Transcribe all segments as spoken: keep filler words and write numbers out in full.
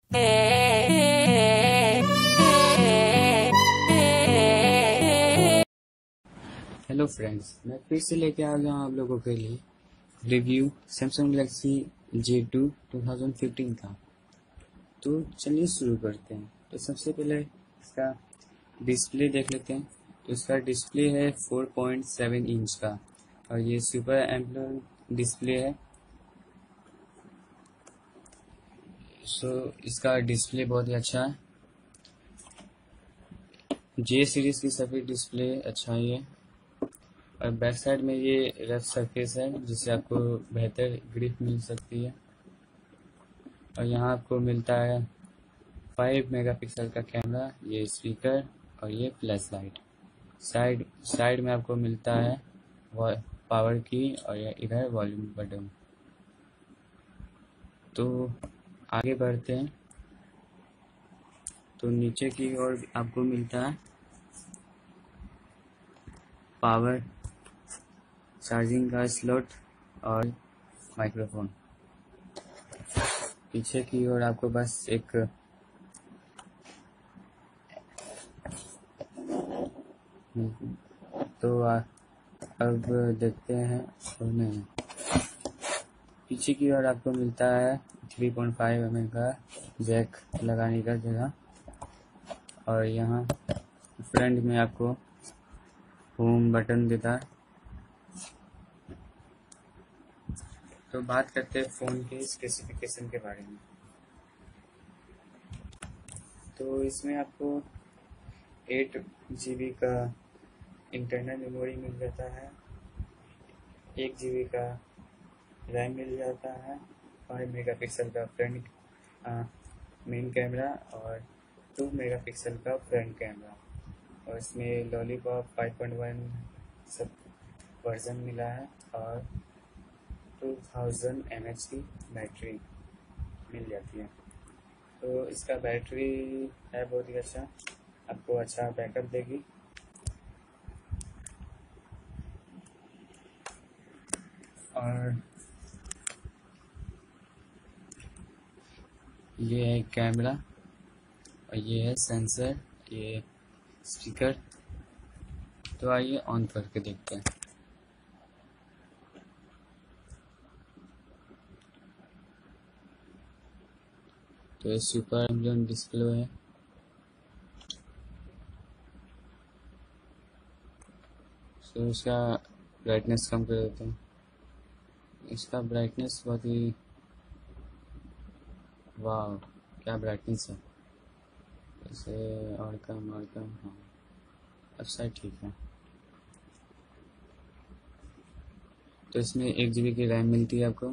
Hello friends, मैं फिर से लेके आ गया हूँ आप लोगों के लिए review Samsung Galaxy J two two thousand fifteen का। तो चलिए शुरू करते हैं। तो सबसे पहले इसका डिस्प्ले देख लेते हैं। तो इसका डिस्प्ले है फोर पॉइंट सेवन इंच का और ये सुपर एम्बुलेंट डिस्प्ले है। सो इसका डिस्प्ले बहुत ही अच्छा है। जे सीरीज की सभी डिस्प्ले अच्छा ही है। और बैक साइड में ये रफ सरफेस है जिससे आपको बेहतर ग्रिप मिल सकती है। और यहाँ आपको मिलता है फाइव मेगापिक्सल का कैमरा, ये स्पीकर और ये फ्लैश लाइट। साइड साइड में आपको मिलता है पावर की और ये इधर वॉल्यूम बटन। तो आगे बढ़ते हैं। तो नीचे की ओर आपको मिलता है पावर, चार्जिंग का स्लॉट और माइक्रोफोन। पीछे की ओर आपको बस एक तो आ, अब देखते हैं। नहीं, पीछे की ओर आपको मिलता है three point five M M का जैक लगाने का जगह। और यहाँ फ्रंट में आपको होम बटन देता है। तो बात करते हैं फ़ोन के स्पेसिफिकेशन के बारे में। तो इसमें आपको एट जी बी का इंटरनल मेमोरी मिल जाता है, एक जी बी का रैम मिल जाता है, फाइव मेगापिक्सल का फ्रंट मेन कैमरा और टू मेगापिक्सल का फ्रंट कैमरा। और इसमें लॉलीपॉप फाइव पॉइंट वन सब वर्जन मिला है और टू थाउजेंड एम एच की बैटरी मिल जाती है। तो इसका बैटरी है बहुत ही अच्छा, आपको अच्छा बैकअप देगी। और ये है कैमरा और ये है सेंसर, ये स्पीकर। तो आइए ऑन करके देखते हैं। तो ये सुपर एम्बुलेंट डिस्प्ले है। तो इसका ब्राइटनेस कम कर देते हैं। इसका ब्राइटनेस बहुत ही, वाह क्या ब्राइटनेस है। इसे और कम और कम, हाँ अब शायद ठीक है। तो इसमें एक जी बी की रैम मिलती है आपको।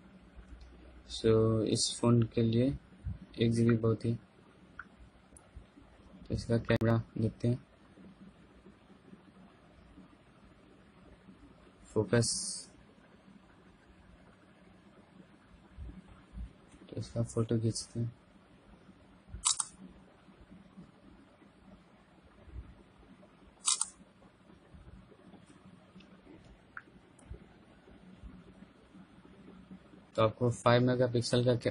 सो इस फ़ोन के लिए एक जी बी बहुत ही। तो इसका कैमरा देखते हैं, फोकस। तो इसका फ़ोटो खींचते हैं। तो आपको फाइव मेगापिक्सल का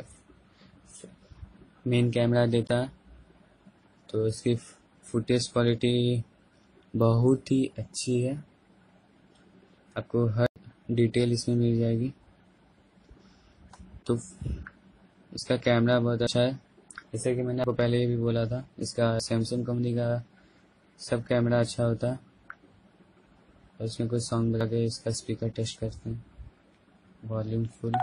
मेन कैमरा देता है। तो इसकी फुटेज क्वालिटी बहुत ही अच्छी है, आपको हर डिटेल इसमें मिल जाएगी। तो इसका कैमरा बहुत अच्छा है, जैसे कि मैंने आपको पहले भी बोला था। इसका सैमसंग कंपनी का सब कैमरा अच्छा होता है। और इसमें कुछ सॉन्ग बजा के इसका स्पीकर टेस्ट करते हैं, वॉल्यूम फुल।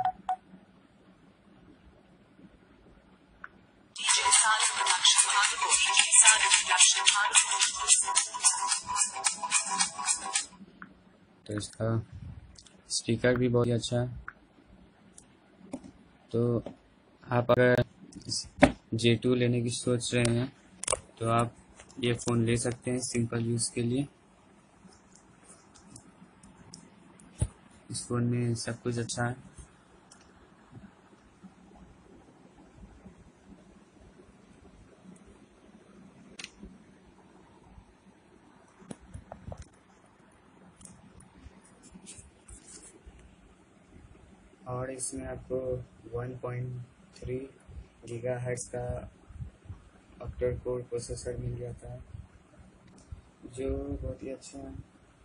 तो इसका स्पीकर भी बहुत ही अच्छा है। तो आप अगर जे टू लेने की सोच रहे हैं तो आप ये फ़ोन ले सकते हैं सिंपल यूज़ के लिए। इस फ़ोन में सब कुछ अच्छा है। और इसमें आपको one point three giga hertz का ऑक्टा कोर प्रोसेसर मिल जाता है, जो बहुत ही अच्छा है।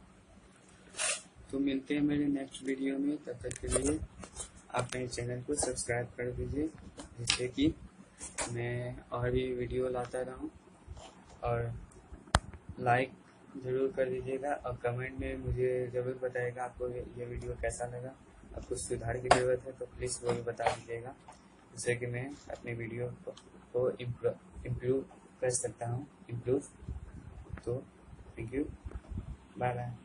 तो मिलते हैं मेरे नेक्स्ट वीडियो में, तब तक के लिए आप मेरे चैनल को सब्सक्राइब कर दीजिए, जिससे कि मैं और भी वीडियो लाता रहूं। और लाइक ज़रूर कर दीजिएगा और कमेंट में मुझे ज़रूर बताइएगा आपको ये वीडियो कैसा लगा। आपको सुधार की ज़रूरत है तो प्लीज़ वो भी बता दीजिएगा, जिससे कि मैं अपने वीडियो को, को इम्प्रूव कर सकता हूँ इम्प्रूव। तो थैंक यू, बाय बाय।